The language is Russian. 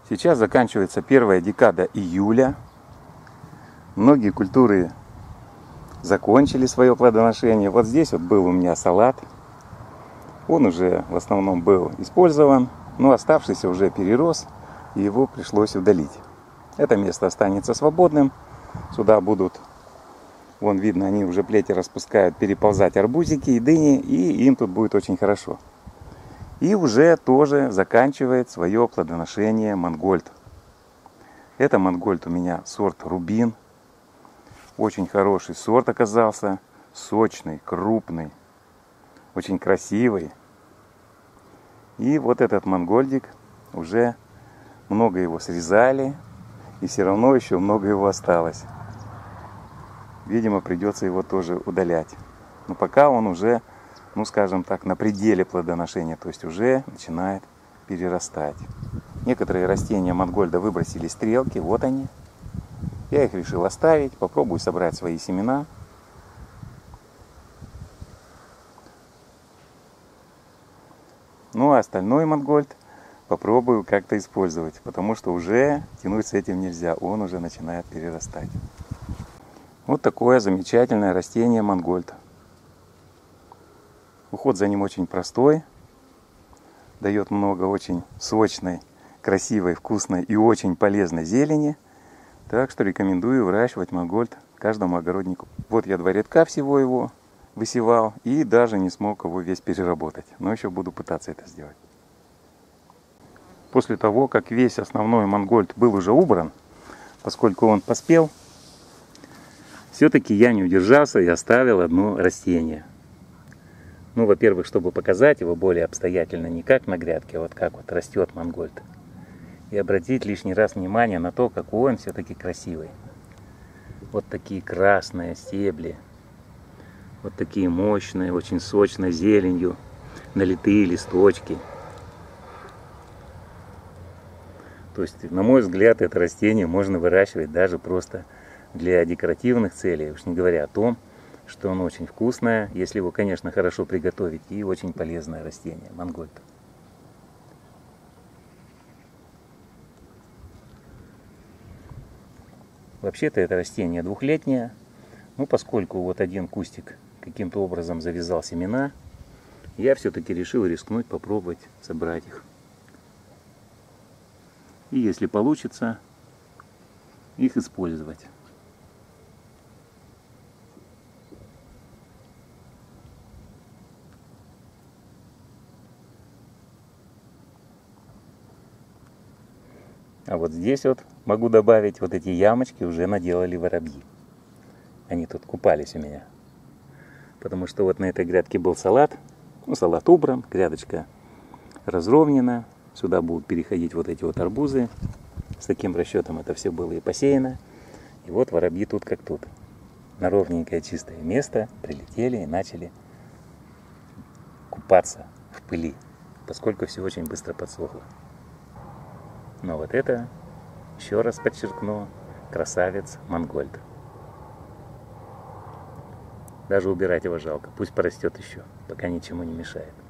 Сейчас заканчивается первая декада июля. Многие культуры закончили свое плодоношение. Вот здесь вот был у меня салат. Он уже в основном был использован, но оставшийся уже перерос, и его пришлось удалить. Это место останется свободным. Сюда будут, вон видно, они уже плети распускают, переползать арбузики и дыни, и им тут будет очень хорошо. И уже тоже заканчивает свое плодоношение мангольд. Это мангольд у меня сорт Рубин. Очень хороший сорт оказался. Сочный, крупный, очень красивый. И вот этот мангольдик, уже много его срезали, и все равно еще много его осталось. Видимо, придется его тоже удалять. Но пока он уже, ну скажем так, на пределе плодоношения, то есть уже начинает перерастать. Некоторые растения мангольда выбросили стрелки, вот они. Я их решил оставить, попробую собрать свои семена. Ну а остальной мангольд попробую как-то использовать, потому что уже тянуть с этим нельзя, он уже начинает перерастать. Вот такое замечательное растение мангольд. Уход за ним очень простой, дает много очень сочной, красивой, вкусной и очень полезной зелени. Так что рекомендую выращивать мангольд каждому огороднику. Вот я 2 рядка всего его высевал и даже не смог его весь переработать. Но еще буду пытаться это сделать. После того, как весь основной мангольд был уже убран, поскольку он поспел, все-таки я не удержался и оставил одно растение. Ну, во-первых, чтобы показать его более обстоятельно, не как на грядке, а вот как вот растет мангольд. И обратить лишний раз внимание на то, какой он все-таки красивый. Вот такие красные стебли. Вот такие мощные, очень сочной зеленью, налитые листочки. То есть, на мой взгляд, это растение можно выращивать даже просто для декоративных целей. Уж не говоря о том, что оно очень вкусное, если его, конечно, хорошо приготовить, и очень полезное растение, мангольд. Вообще-то это растение двухлетнее, но поскольку вот один кустик каким-то образом завязал семена, я все-таки решил рискнуть, попробовать собрать их. И если получится, их использовать. А вот здесь вот могу добавить, вот эти ямочки уже наделали воробьи. Они тут купались у меня. Потому что вот на этой грядке был салат. Ну, салат убран, грядочка разровнена. Сюда будут переходить вот эти вот арбузы. С таким расчетом это все было и посеяно. И вот воробьи тут как тут. На ровненькое чистое место прилетели и начали купаться в пыли. Поскольку все очень быстро подсохло. Но вот это, еще раз подчеркну, красавец мангольд. Даже убирать его жалко, пусть порастет еще, пока ничему не мешает.